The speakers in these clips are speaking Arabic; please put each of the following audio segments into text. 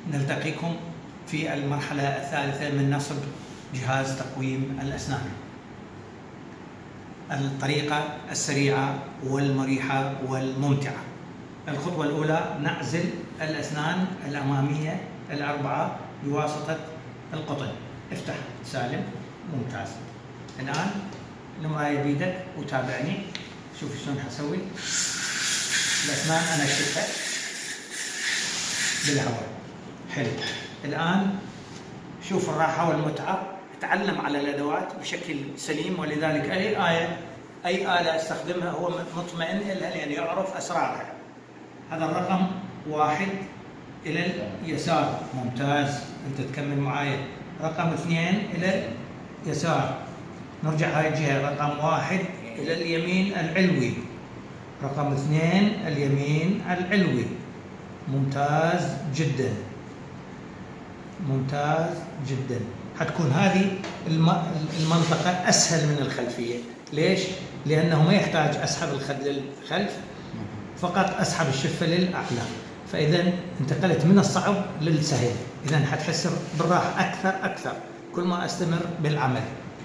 نلتقيكم في المرحلة الثالثة من نصب جهاز تقويم الأسنان. الطريقة السريعة والمريحة والممتعة. الخطوة الأولى: نعزل الأسنان الأمامية الأربعة بواسطة القطن. افتح سالم. ممتاز. الآن المراية بيدك وتابعني. شوف شلون حسوي الأسنان. أنا أشوفها بالهواء. حلو. الآن شوف الراحة والمتعة. تعلم على الأدوات بشكل سليم، ولذلك أي آلة استخدمها هو مطمئن لها لأن يعرف أسرارها. هذا الرقم 1 إلى اليسار. ممتاز. أنت تكمل معايا. رقم 2 إلى اليسار. نرجع هاي الجهة. رقم 1 إلى اليمين العلوي. رقم 2 اليمين العلوي. ممتاز جدا. ممتاز جدا. حتكون هذه المنطقة أسهل من الخلفية. ليش؟ لأنه ما يحتاج أسحب الخد للخلف، فقط أسحب الشفة للأعلى. فإذا انتقلت من الصعب للسهل. إذا حتحس بالراحة أكثر كل ما أستمر بالعمل.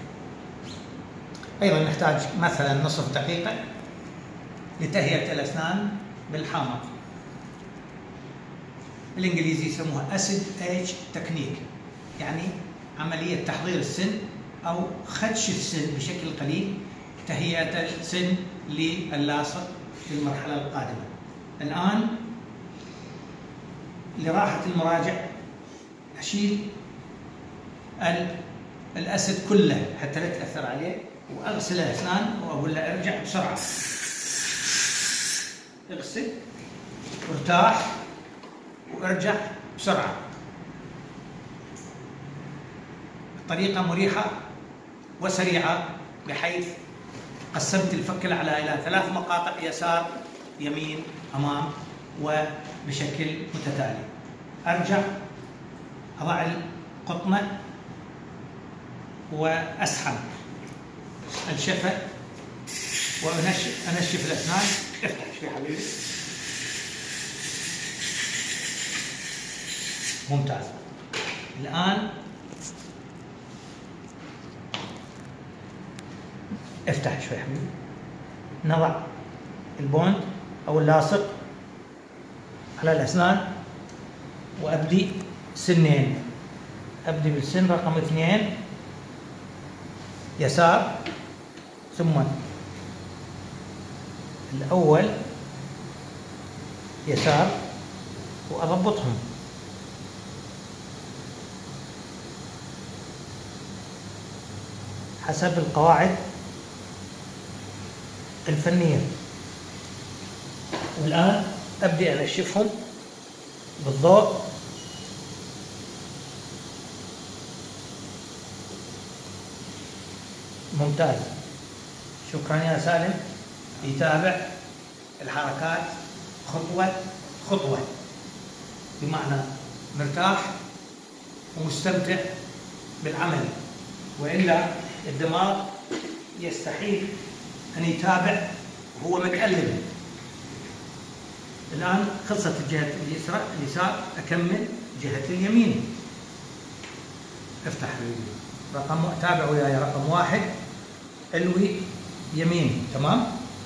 أيضا نحتاج مثلا نصف دقيقة لتهيئة الأسنان بالحامض. بالإنجليزي يسموها أسيد إيج تكنيك، يعني عملية تحضير السن أو خدش السن بشكل قليل، تهيئة السن للاصق في المرحلة القادمة. الآن لراحة المراجع أشيل الأسد كله حتى لا تأثر عليه، وأغسل الأسنان وأقول له ارجع بسرعة. اغسل وارتاح وارجع بسرعة. طريقة مريحة وسريعة، بحيث قسمت الفك الأعلى إلى 3 مقاطع: يسار، يمين، أمام، وبشكل متتالي. أرجع أضع القطنة وأسحب الشفة وأنشف الأسنان. افتح شوي حبيبي. ممتاز. الآن افتح شوي حبيبي. نضع البوند أو اللاصق على الأسنان وأبدي سنين. أبدي بالسن رقم 2 يسار، ثم الأول يسار، وأضبطهم. حسب القواعد الفنية. والآن أبدأ أنشفهم بالضوء. ممتاز. شكرا يا سالم. يتابع الحركات خطوة خطوة، بمعنى مرتاح ومستمتع بالعمل، وإلا الدماغ يستحيل أن يتابع وهو متألم. الآن خلصت الجهة اليسار، أكمل جهة اليمين. افتح تابع وياي. رقم 1 علوي يمين. تمام.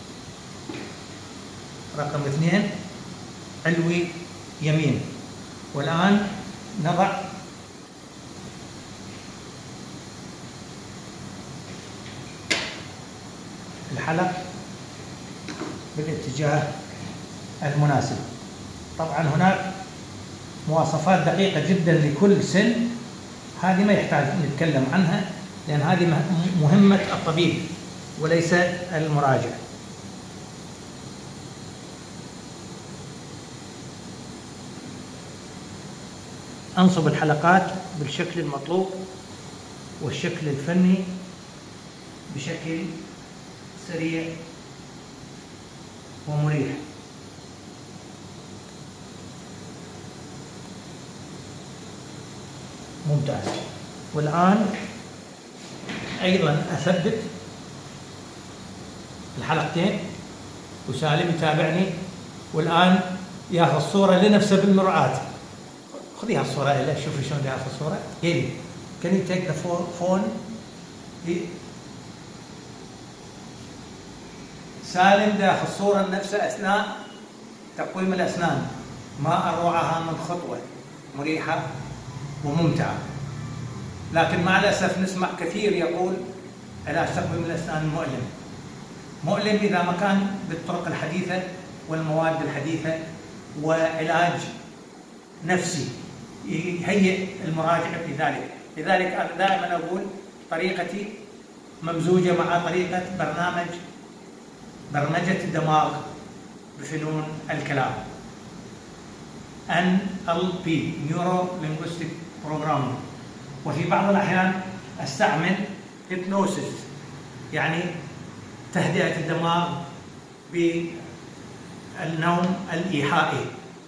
رقم 2 علوي يمين. والآن نضع الحلق بالاتجاه المناسب. طبعا هناك مواصفات دقيقة جدا لكل سن، هذه ما يحتاج نتكلم عنها لأن هذه مهمة الطبيب وليس المراجع. أنصب الحلقات بالشكل المطلوب والشكل الفني بشكل سريع ومريح. ممتاز. والآن أيضا أثبت الحلقتين وسالم يتابعني، والآن ياخذ صورة لنفسه بالمرآة. خذيها الصورة إلى شوفي شلون داخل الصورة. يلي can you take the phone؟ سالم داخل الصورة نفسها أثناء تقويم الأسنان، ما أروعها من خطوة مريحة وممتعة. لكن مع الأسف نسمع كثير يقول علاج تقويم الأسنان مؤلم إذا ما كان بالطرق الحديثة والمواد الحديثة وعلاج نفسي يهيئ المراجع بذلك. لذلك أنا دائما أقول طريقتي ممزوجة مع طريقة برمجة الدماغ بفنون الكلام NLP Neuro Linguistic Programming. وفي بعض الأحيان أستعمل هيبنوسيس، يعني تهدئة الدماغ بالنوم الإيحائي.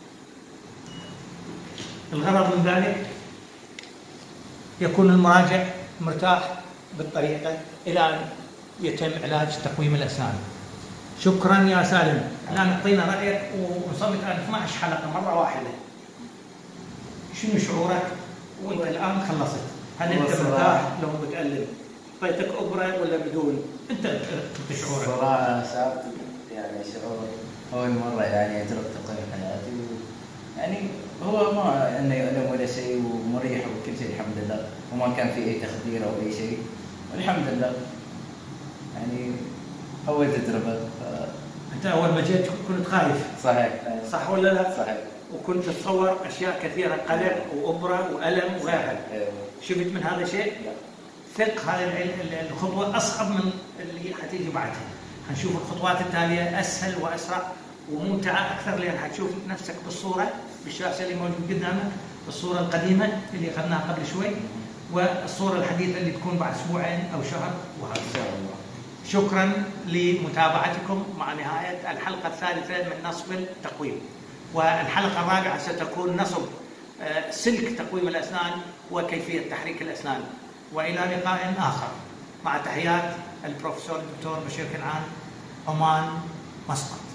الغرض من ذلك يكون المراجع مرتاح بالطريقة إلى أن يتم علاج تقويم الأسنان. شكرا يا سالم. الآن اعطينا رأيك، وصلت 12 حلقة مرة واحدة، شنو شعورك وانت الآن خلصت؟ هل انت مرتاح لو بتقلب؟ اعطيتك أبرة ولا بدون؟ انت شعورك؟ صراحة صعب، يعني شعور أول مرة يعني أجرب تقويم حياتي، يعني هو ما انه يؤلم ولا شيء، ومريح وكل شيء الحمد لله، وما كان في اي تخدير او اي شيء، والحمد لله. يعني اول تجربه. انت اول ما جيت كنت خايف؟ صحيح. صح ولا لا؟ صحيح. وكنت تتصور اشياء كثيره، قلق وابره والم وغيرها. شفت من هذا الشيء؟ ثق هذه الخطوه اصعب من اللي حتيجي بعدها. حنشوف الخطوات التاليه اسهل واسرع وممتعه اكثر، لان حتشوف نفسك بالصوره بالشاشه اللي موجود قدامك، الصوره القديمه اللي اخذناها قبل شوي، والصوره الحديثه اللي تكون بعد اسبوعين او شهر، وهذا ان شاء الله. شكرا لمتابعتكم مع نهايه الحلقه الثالثه من نصب التقويم، والحلقه الرابعه ستكون نصب سلك تقويم الاسنان وكيفيه تحريك الاسنان. والى لقاء اخر، مع تحيات البروفيسور الدكتور بشير كنعان، عمان، مسقط.